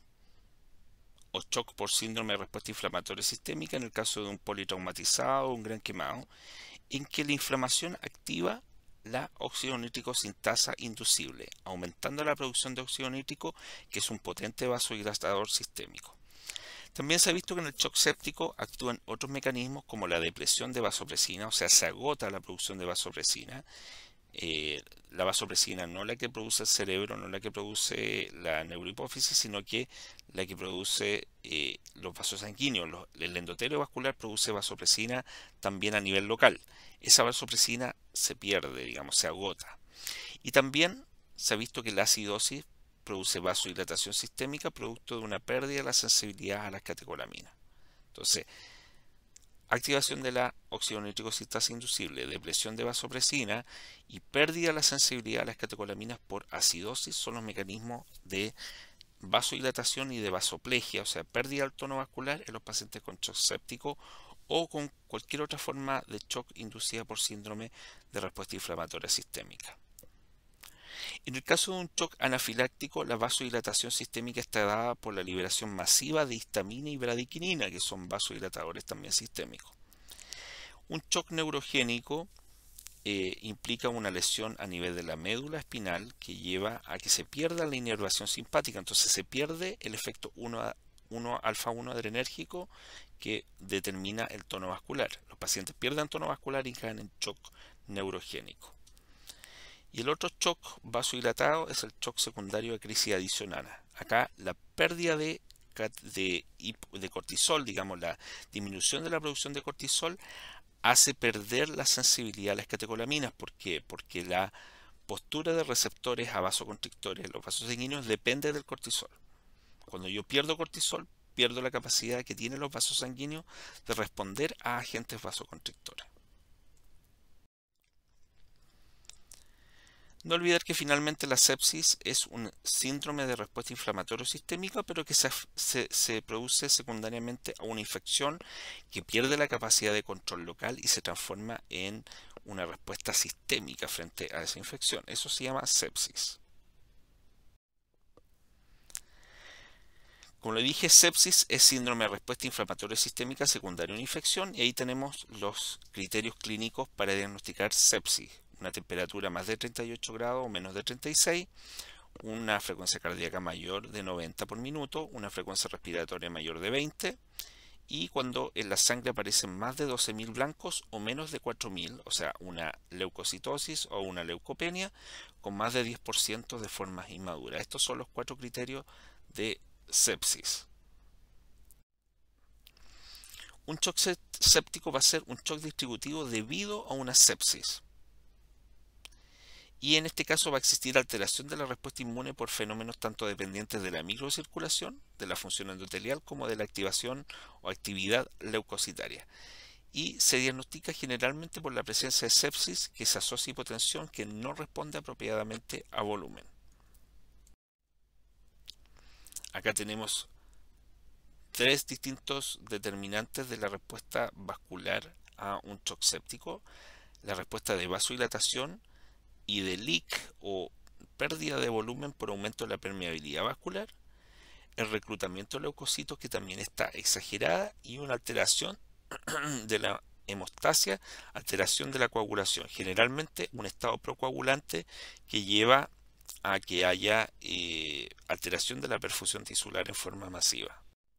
A: o shock por síndrome de respuesta inflamatoria sistémica en el caso de un politraumatizado o un gran quemado, en que la inflamación activa la óxido nítrico sintasa inducible, aumentando la producción de óxido nítrico, que es un potente vasodilatador sistémico. También se ha visto que en el shock séptico actúan otros mecanismos como la depresión de vasopresina, o sea, se agota la producción de vasopresina. Eh, la vasopresina no la que produce el cerebro, no la que produce la neurohipófisis, sino que la que produce eh, los vasos sanguíneos. Los, el endotelio vascular produce vasopresina también a nivel local. Esa vasopresina se pierde, digamos, se agota. Y también se ha visto que la acidosis produce vasodilatación sistémica producto de una pérdida de la sensibilidad a las catecolaminas. Entonces, activación de la óxido nítrico sintasa inducible, depresión de vasopresina y pérdida de la sensibilidad a las catecolaminas por acidosis son los mecanismos de vasodilatación y de vasoplegia, o sea, pérdida del tono vascular en los pacientes con shock séptico o con cualquier otra forma de shock inducida por síndrome de respuesta inflamatoria sistémica. En el caso de un shock anafiláctico, la vasodilatación sistémica está dada por la liberación masiva de histamina y bradiquinina, que son vasodilatadores también sistémicos. Un shock neurogénico eh, implica una lesión a nivel de la médula espinal que lleva a que se pierda la inervación simpática. Entonces se pierde el efecto uno alfa uno adrenérgico que determina el tono vascular. Los pacientes pierden tono vascular y caen en shock neurogénico. Y el otro shock vasodilatado es el shock secundario de crisis adicional. Acá la pérdida de, de, de cortisol, digamos la disminución de la producción de cortisol, hace perder la sensibilidad a las catecolaminas. ¿Por qué? Porque la postura de receptores a vasoconstrictores, los vasos sanguíneos, depende del cortisol. Cuando yo pierdo cortisol, pierdo la capacidad que tienen los vasos sanguíneos de responder a agentes vasoconstrictores. No olvidar que finalmente la sepsis es un síndrome de respuesta inflamatoria sistémica, pero que se, se, se produce secundariamente a una infección que pierde la capacidad de control local y se transforma en una respuesta sistémica frente a esa infección. Eso se llama sepsis. Como le dije, sepsis es síndrome de respuesta inflamatoria sistémica secundaria a una infección, y ahí tenemos los criterios clínicos para diagnosticar sepsis: una temperatura más de treinta y ocho grados o menos de treinta y seis, una frecuencia cardíaca mayor de noventa por minuto, una frecuencia respiratoria mayor de veinte, y cuando en la sangre aparecen más de doce mil blancos o menos de cuatro mil, o sea, una leucocitosis o una leucopenia con más de diez por ciento de formas inmaduras. Estos son los cuatro criterios de sepsis. Un shock séptico va a ser un shock distributivo debido a una sepsis. Y en este caso va a existir alteración de la respuesta inmune por fenómenos tanto dependientes de la microcirculación, de la función endotelial, como de la activación o actividad leucocitaria. Y se diagnostica generalmente por la presencia de sepsis que se asocia a hipotensión que no responde apropiadamente a volumen. Acá tenemos tres distintos determinantes de la respuesta vascular a un shock séptico: la respuesta de vasodilatación y de leak o pérdida de volumen por aumento de la permeabilidad vascular, el reclutamiento de leucocitos que también está exagerada, y una alteración de la hemostasia, alteración de la coagulación, generalmente un estado procoagulante que lleva a que haya eh, alteración de la perfusión tisular en forma masiva.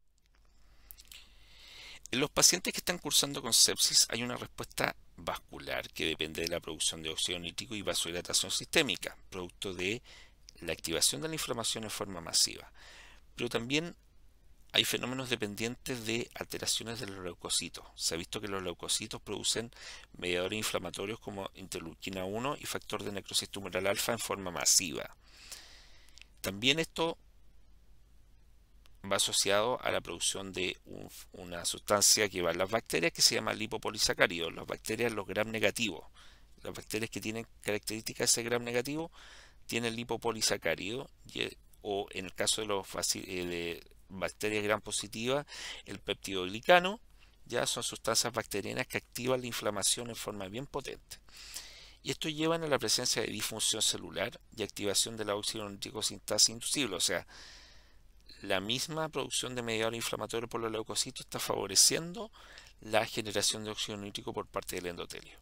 A: En los pacientes que están cursando con sepsis hay una respuesta vascular que depende de la producción de óxido nítrico y vasodilatación sistémica, producto de la activación de la inflamación en forma masiva. Pero también hay fenómenos dependientes de alteraciones de los leucocitos. Se ha visto que los leucocitos producen mediadores inflamatorios como interleuquina uno y factor de necrosis tumoral alfa en forma masiva. También esto va asociado a la producción de un, una sustancia que va en las bacterias que se llama lipopolisacáridos. Las bacterias, los gram negativos, las bacterias que tienen características de ese gram negativo tienen lipopolisacárido, o en el caso de, los, de bacterias gram positivas, el peptidoglicano. Ya son sustancias bacterianas que activan la inflamación en forma bien potente. Y esto lleva a la presencia de disfunción celular y activación de la óxido nítrico sintasa inducible, o sea, la misma producción de mediador inflamatorio por los leucocitos está favoreciendo la generación de óxido nítrico por parte del endotelio.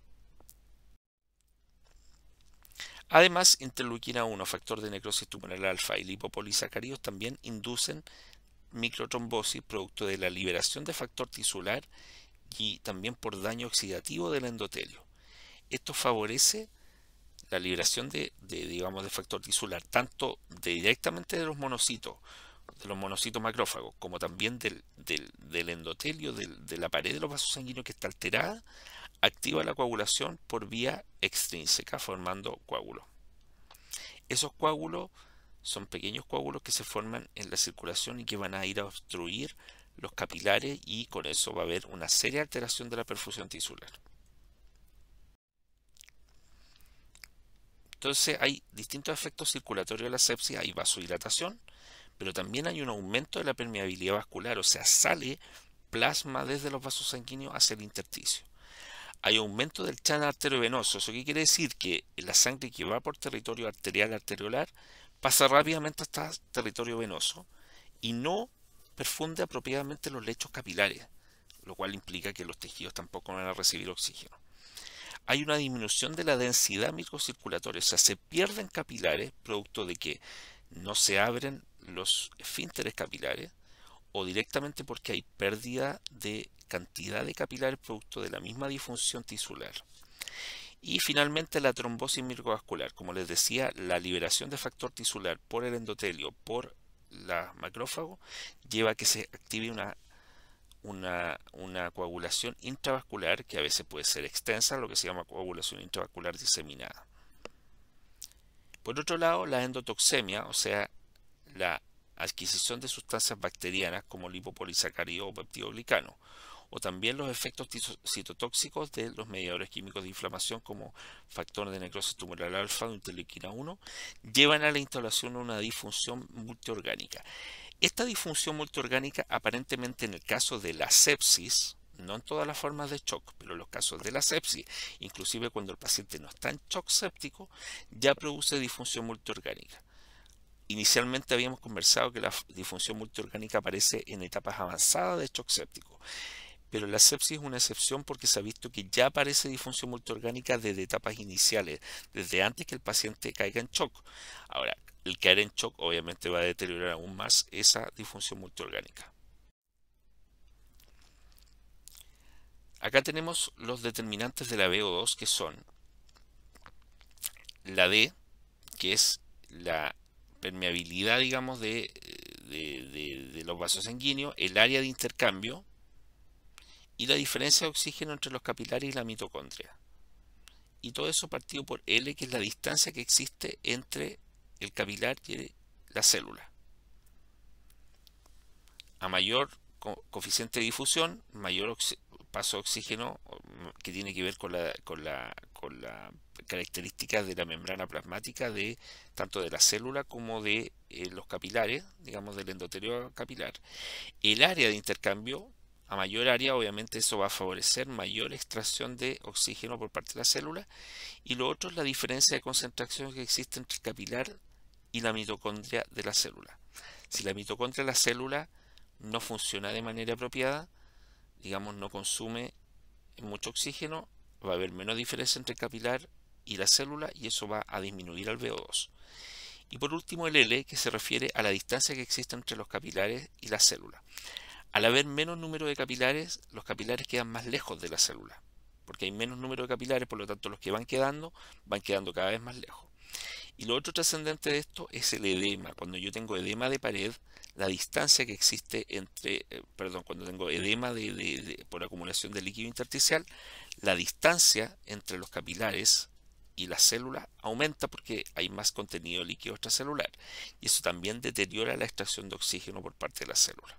A: Además, interleuquina uno, factor de necrosis tumoral alfa, y lipopolisacáridos también inducen microtrombosis producto de la liberación de factor tisular y también por daño oxidativo del endotelio. Esto favorece la liberación de, de, digamos, de factor tisular, tanto de, directamente de los monocitos, de los monocitos macrófagos, como también del, del, del endotelio, del, de la pared de los vasos sanguíneos que está alterada, activa la coagulación por vía extrínseca formando coágulos. Esos coágulos son pequeños coágulos que se forman en la circulación y que van a ir a obstruir los capilares, y con eso va a haber una seria alteración de la perfusión tisular. Entonces hay distintos efectos circulatorios de la sepsis. Hay vasodilatación, pero también hay un aumento de la permeabilidad vascular, o sea, sale plasma desde los vasos sanguíneos hacia el intersticio. Hay aumento del channel arteriovenoso. ¿Eso qué quiere decir? Que la sangre que va por territorio arterial arteriolar pasa rápidamente hasta territorio venoso y no perfunde apropiadamente los lechos capilares, lo cual implica que los tejidos tampoco van a recibir oxígeno. Hay una disminución de la densidad microcirculatoria, o sea, se pierden capilares producto de que no se abren los esfínteres capilares, o directamente porque hay pérdida de cantidad de capilares producto de la misma disfunción tisular. Y finalmente la trombosis microvascular. Como les decía, la liberación de factor tisular por el endotelio, por la macrófago, lleva a que se active una, una, una coagulación intravascular que a veces puede ser extensa, lo que se llama coagulación intravascular diseminada. Por otro lado, la endotoxemia, o sea, la adquisición de sustancias bacterianas como lipopolisacárido o peptidoglicano, o también los efectos citotóxicos de los mediadores químicos de inflamación como factor de necrosis tumoral alfa o interleuquina uno, llevan a la instalación de una disfunción multiorgánica. Esta disfunción multiorgánica, aparentemente en el caso de la sepsis, no en todas las formas de shock, pero en los casos de la sepsis, inclusive cuando el paciente no está en shock séptico, ya produce disfunción multiorgánica. inicialmente habíamos conversado que la disfunción multiorgánica aparece en etapas avanzadas de shock séptico, pero la sepsis es una excepción porque se ha visto que ya aparece disfunción multiorgánica desde etapas iniciales, desde antes que el paciente caiga en shock. Ahora, el caer en shock obviamente va a deteriorar aún más esa disfunción multiorgánica. Acá tenemos los determinantes de la B O dos, que son la D, que es la permeabilidad, digamos, de, de, de, de los vasos sanguíneos, el área de intercambio y la diferencia de oxígeno entre los capilares y la mitocondria. Y todo eso partido por L, que es la distancia que existe entre el capilar y la célula. A mayor co coeficiente de difusión, mayor paso de oxígeno, que tiene que ver con la, con la, con la características de la membrana plasmática de tanto de la célula como de eh, los capilares, digamos del endotelio capilar. El área de intercambio, a mayor área, obviamente eso va a favorecer mayor extracción de oxígeno por parte de la célula. Y lo otro es la diferencia de concentración que existe entre el capilar y la mitocondria de la célula. Si la mitocondria de la célula no funciona de manera apropiada, digamos no consume mucho oxígeno, va a haber menos diferencia entre el capilar y la célula y eso va a disminuir al B O dos. Y por último el L, que se refiere a la distancia que existe entre los capilares y la célula. Al haber menos número de capilares, los capilares quedan más lejos de la célula, porque hay menos número de capilares, por lo tanto los que van quedando, van quedando cada vez más lejos. Y lo otro trascendente de esto es el edema. Cuando yo tengo edema de pared, la distancia que existe entre, eh, perdón, cuando tengo edema de, de, de, por acumulación de líquido intersticial, la distancia entre los capilares y la célula aumenta porque hay más contenido líquido extracelular. Y eso también deteriora la extracción de oxígeno por parte de la célula.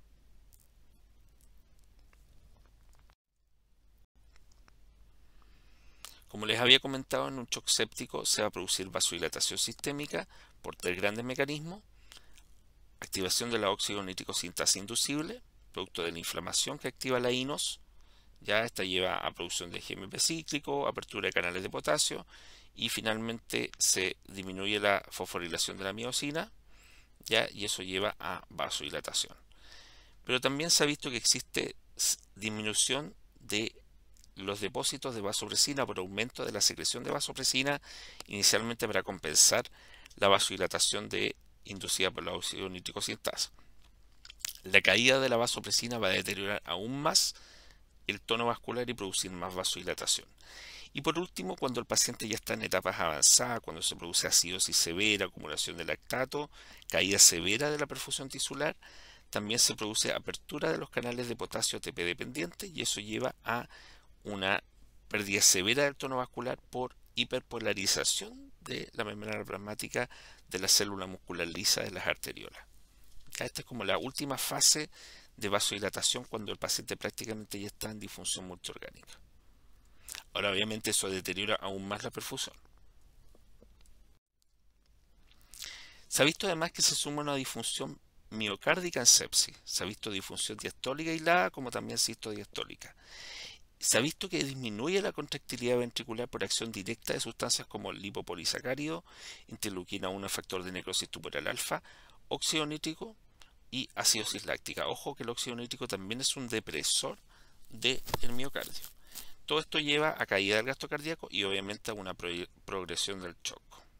A: Como les había comentado, en un shock séptico se va a producir vasodilatación sistémica por tres grandes mecanismos. Activación de la óxido nítrico sintasa inducible, producto de la inflamación que activa la I N O S. Ya esta lleva a producción de G M P cíclico, apertura de canales de potasio y finalmente se disminuye la fosforilación de la miosina, ya, y eso lleva a vasodilatación. Pero también se ha visto que existe disminución de los depósitos de vasopresina por aumento de la secreción de vasopresina, inicialmente para compensar la vasodilatación de, inducida por la óxido nítrico sintasa. La caída de la vasopresina va a deteriorar aún más el tono vascular y producir más vasodilatación. Y por último, cuando el paciente ya está en etapas avanzadas, cuando se produce acidosis severa, acumulación de lactato, caída severa de la perfusión tisular, también se produce apertura de los canales de potasio A T P dependiente y eso lleva a una pérdida severa del tono vascular por hiperpolarización de la membrana plasmática de la célula muscular lisa de las arteriolas. Esta es como la última fase de vasodilatación cuando el paciente prácticamente ya está en disfunción multiorgánica. Ahora obviamente eso deteriora aún más la perfusión. Se ha visto además que se suma una disfunción miocárdica en sepsis. Se ha visto disfunción diastólica aislada como también sistodiastólica. Se ha visto que disminuye la contractilidad ventricular por acción directa de sustancias como el lipopolisacárido, interleuquina uno, factor de necrosis tumoral alfa, óxido nítrico y acidosis láctica. Ojo que el óxido nítrico también es un depresor del miocardio. Todo esto lleva a caída del gasto cardíaco y obviamente a una pro progresión del shock.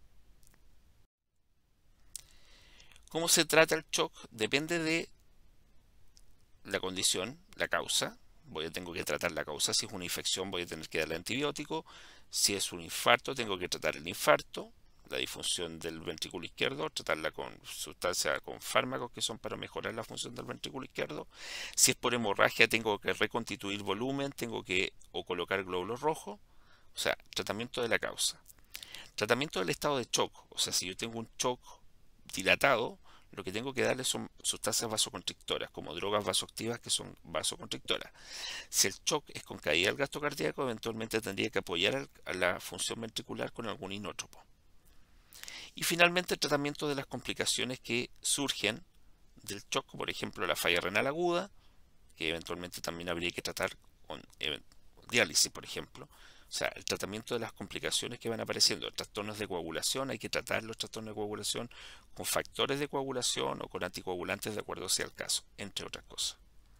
A: ¿Cómo se trata el shock? Depende de la condición, la causa. Voy a tengo que tratar la causa. Si es una infección voy a tener que darle antibiótico. Si es un infarto tengo que tratar el infarto. La disfunción del ventrículo izquierdo, tratarla con sustancias, con fármacos que son para mejorar la función del ventrículo izquierdo. Si es por hemorragia tengo que reconstituir volumen, tengo que o colocar glóbulos rojos. O sea, tratamiento de la causa. Tratamiento del estado de shock. O sea, si yo tengo un shock dilatado, lo que tengo que darle son sustancias vasoconstrictoras, como drogas vasoactivas que son vasoconstrictoras. Si el shock es con caída del gasto cardíaco, eventualmente tendría que apoyar a la función ventricular con algún inótropo. Y finalmente el tratamiento de las complicaciones que surgen del shock, por ejemplo la falla renal aguda, que eventualmente también habría que tratar con diálisis, por ejemplo. sea, el tratamiento de las complicaciones que van apareciendo, trastornos de coagulación, hay que tratar los trastornos de coagulación con factores de coagulación o con anticoagulantes de acuerdo sea el caso, entre otras cosas.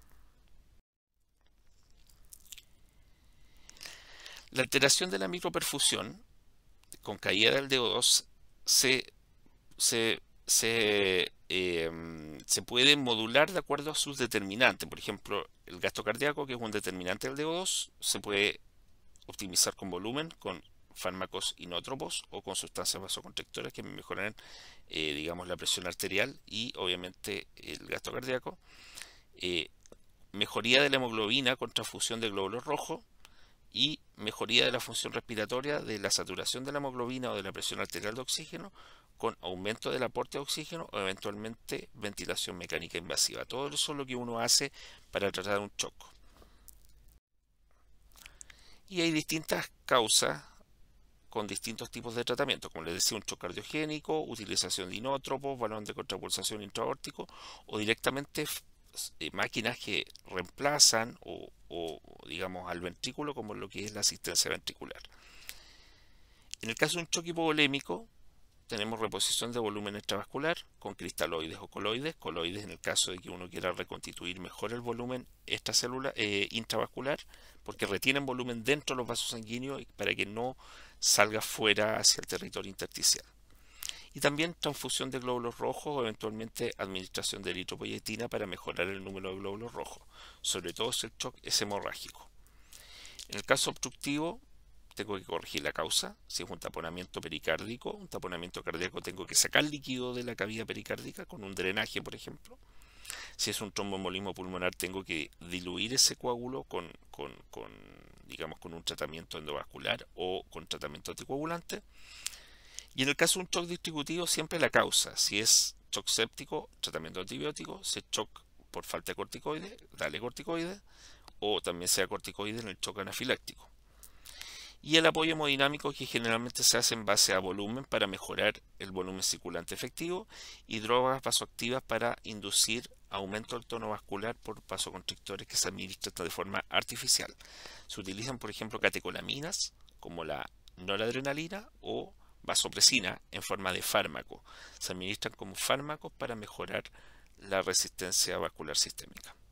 A: La alteración de la microperfusión con caída del D O dos se, se, se, eh, se puede modular de acuerdo a sus determinantes. Por ejemplo, el gasto cardíaco, que es un determinante del D O dos, se puede optimizar con volumen, con fármacos inótropos o con sustancias vasoconstrictoras que mejoran, eh, digamos, la presión arterial y obviamente el gasto cardíaco. Eh, mejoría de la hemoglobina con transfusión de glóbulos rojos y mejoría de la función respiratoria, de la saturación de la hemoglobina o de la presión arterial de oxígeno con aumento del aporte de oxígeno o eventualmente ventilación mecánica invasiva. Todo eso es lo que uno hace para tratar un shock. Y hay distintas causas con distintos tipos de tratamiento, como les decía, un shock cardiogénico, utilización de inótropos, balón de contrapulsación intraórtico o directamente eh, máquinas que reemplazan o, o digamos al ventrículo, como lo que es la asistencia ventricular. En el caso de un shock hipovolémico tenemos reposición de volumen extravascular con cristaloides o coloides, coloides en el caso de que uno quiera reconstituir mejor el volumen extracelular, eh, intravascular, porque retienen volumen dentro de los vasos sanguíneos para que no salga fuera hacia el territorio intersticial. Y también transfusión de glóbulos rojos o eventualmente administración de eritropoyetina para mejorar el número de glóbulos rojos, sobre todo si el shock es hemorrágico. En el caso obstructivo, tengo que corregir la causa. Si es un taponamiento pericárdico, un taponamiento cardíaco, tengo que sacar líquido de la cavidad pericárdica con un drenaje, por ejemplo. Si es un tromboembolismo pulmonar, tengo que diluir ese coágulo con, con, con, digamos, con un tratamiento endovascular o con tratamiento anticoagulante. Y en el caso de un shock distributivo, siempre la causa. Si es shock séptico, tratamiento antibiótico. Si es shock por falta de corticoides, dale corticoides. O también sea corticoide en el shock anafiláctico. Y el apoyo hemodinámico, que generalmente se hace en base a volumen para mejorar el volumen circulante efectivo, y drogas vasoactivas para inducir aumento del tono vascular por vasoconstrictores que se administran de forma artificial. Se utilizan, por ejemplo, catecolaminas como la noradrenalina o vasopresina en forma de fármaco. Se administran como fármacos para mejorar la resistencia vascular sistémica.